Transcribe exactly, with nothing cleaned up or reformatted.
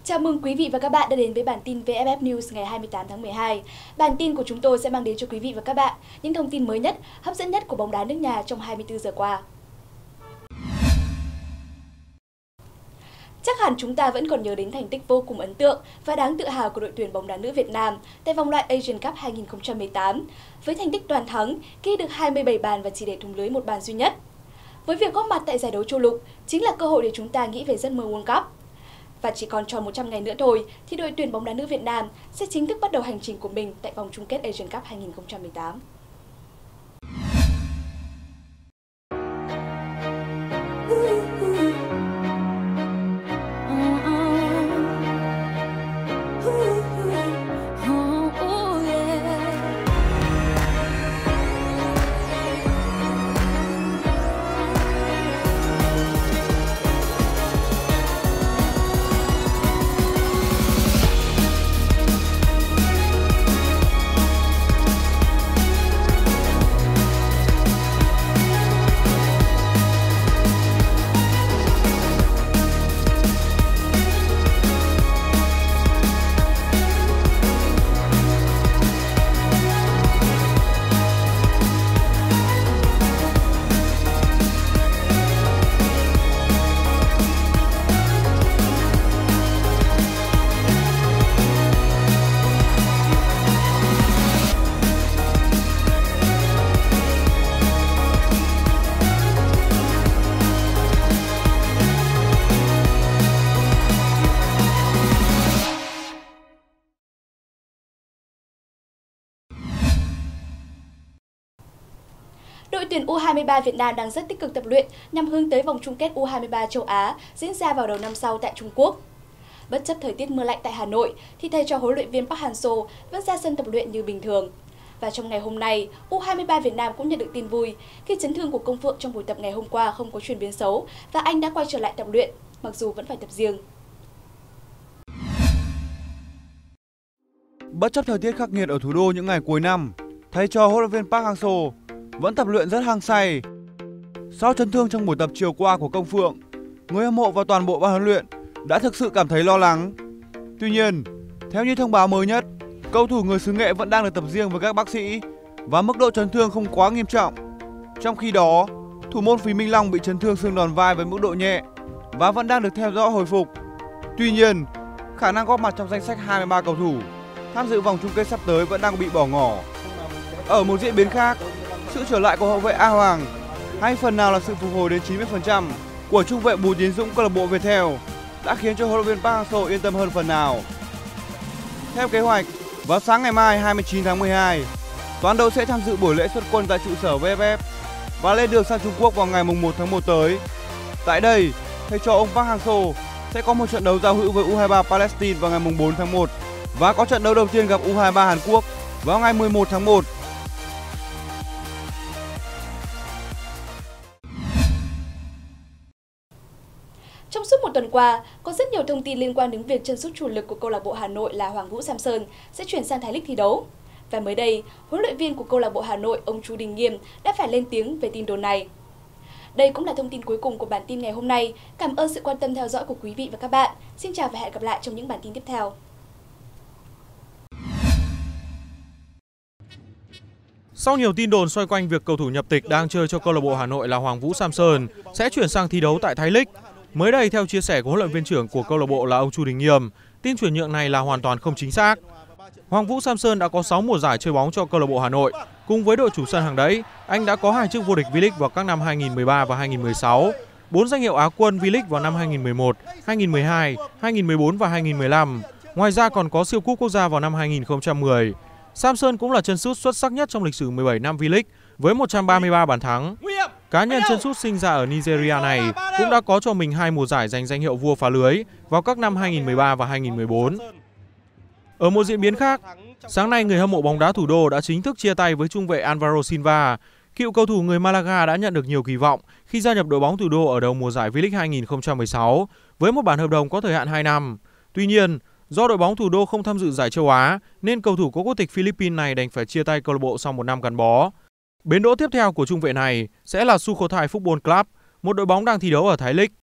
Chào mừng quý vị và các bạn đã đến với bản tin vê ép ép News ngày hai mươi tám tháng mười hai. Bản tin của chúng tôi sẽ mang đến cho quý vị và các bạn những thông tin mới nhất, hấp dẫn nhất của bóng đá nước nhà trong hai mươi tư giờ qua. Chắc hẳn chúng ta vẫn còn nhớ đến thành tích vô cùng ấn tượng và đáng tự hào của đội tuyển bóng đá nữ Việt Nam tại vòng loại Asian Cup hai nghìn không trăm mười tám với thành tích toàn thắng, ghi được hai mươi bảy bàn và chỉ để thủng lưới một bàn duy nhất. Với việc góp mặt tại giải đấu châu lục chính là cơ hội để chúng ta nghĩ về giấc mơ World Cup. Và chỉ còn tròn một trăm ngày nữa thôi thì đội tuyển bóng đá nữ Việt Nam sẽ chính thức bắt đầu hành trình của mình tại vòng chung kết Asian Cup hai nghìn không trăm mười tám. Đội tuyển U hai mươi ba Việt Nam đang rất tích cực tập luyện nhằm hướng tới vòng chung kết U hai mươi ba châu Á diễn ra vào đầu năm sau tại Trung Quốc. Bất chấp thời tiết mưa lạnh tại Hà Nội, thì thầy trò huấn luyện viên Park Hang-seo vẫn ra sân tập luyện như bình thường. Và trong ngày hôm nay, U hai mươi ba Việt Nam cũng nhận được tin vui khi chấn thương của Công Phượng trong buổi tập ngày hôm qua không có chuyển biến xấu và anh đã quay trở lại tập luyện, mặc dù vẫn phải tập riêng. Bất chấp thời tiết khắc nghiệt ở thủ đô những ngày cuối năm, thầy trò huấn luyện viên Park Hang-seo vẫn tập luyện rất hăng say. Sau chấn thương trong buổi tập chiều qua của Công Phượng, người hâm mộ và toàn bộ ban huấn luyện đã thực sự cảm thấy lo lắng. Tuy nhiên, theo như thông báo mới nhất, cầu thủ người xứ Nghệ vẫn đang được tập riêng với các bác sĩ và mức độ chấn thương không quá nghiêm trọng. Trong khi đó, thủ môn Phí Minh Long bị chấn thương xương đòn vai với mức độ nhẹ và vẫn đang được theo dõi hồi phục. Tuy nhiên, khả năng góp mặt trong danh sách hai mươi ba cầu thủ tham dự vòng chung kết sắp tới vẫn đang bị bỏ ngỏ. Ở một diễn biến khác, sự trở lại của hậu vệ A Hoàng hay phần nào là sự phục hồi đến chín mươi phần trăm của trung vệ Bùi Tiến Dũng câu lạc bộ Viettel đã khiến cho huấn luyện viên Park Hang-seo yên tâm hơn phần nào. Theo kế hoạch, vào sáng ngày mai hai mươi chín tháng mười hai, toàn đội sẽ tham dự buổi lễ xuất quân tại trụ sở vê ép ép và lên đường sang Trung Quốc vào ngày mùng một tháng một tới. Tại đây, thầy trò ông Park Hang-seo sẽ có một trận đấu giao hữu với U hai mươi ba Palestine vào ngày mùng bốn tháng một và có trận đấu đầu tiên gặp U hai mươi ba Hàn Quốc vào ngày mười một tháng một. Trong suốt một tuần qua, có rất nhiều thông tin liên quan đến việc chân sút chủ lực của câu lạc bộ Hà Nội là Hoàng Vũ Samson sẽ chuyển sang Thái League thi đấu. Và mới đây, huấn luyện viên của câu lạc bộ Hà Nội, ông Chu Đình Nghiêm đã phải lên tiếng về tin đồn này. Đây cũng là thông tin cuối cùng của bản tin ngày hôm nay. Cảm ơn sự quan tâm theo dõi của quý vị và các bạn. Xin chào và hẹn gặp lại trong những bản tin tiếp theo. Sau nhiều tin đồn xoay quanh việc cầu thủ nhập tịch đang chơi cho câu lạc bộ Hà Nội là Hoàng Vũ Samson sẽ chuyển sang thi đấu tại Thái League, mới đây theo chia sẻ của huấn luyện viên trưởng của câu lạc bộ là ông Chu Đình Nghiêm, tin chuyển nhượng này là hoàn toàn không chính xác. Hoàng Vũ Samson đã có sáu mùa giải chơi bóng cho câu lạc bộ Hà Nội, cùng với đội chủ sân hàng đẫy, anh đã có hai chức vô địch V-League vào các năm hai nghìn không trăm mười ba và hai nghìn không trăm mười sáu, bốn danh hiệu Á quân V-League vào năm hai nghìn không trăm mười một, hai nghìn không trăm mười hai, hai nghìn không trăm mười bốn và hai nghìn không trăm mười lăm. Ngoài ra còn có siêu cúp quốc gia vào năm hai nghìn không trăm mười. Samson cũng là chân sút xuất sắc nhất trong lịch sử mười bảy năm V-League với một trăm ba mươi ba bàn thắng. Cá nhân chân sút sinh ra ở Nigeria này cũng đã có cho mình hai mùa giải giành danh hiệu vua phá lưới vào các năm hai nghìn không trăm mười ba và hai nghìn không trăm mười bốn. Ở một diễn biến khác, sáng nay người hâm mộ bóng đá thủ đô đã chính thức chia tay với trung vệ Alvaro Silva. Cựu cầu thủ người Malaga đã nhận được nhiều kỳ vọng khi gia nhập đội bóng thủ đô ở đầu mùa giải V-League hai nghìn không trăm mười sáu với một bản hợp đồng có thời hạn hai năm. Tuy nhiên, do đội bóng thủ đô không tham dự giải châu Á nên cầu thủ có quốc tịch Philippines này đành phải chia tay câu lạc bộ sau một năm gắn bó. Bến đỗ tiếp theo của trung vệ này sẽ là Sukhothai Football Club, một đội bóng đang thi đấu ở Thái League.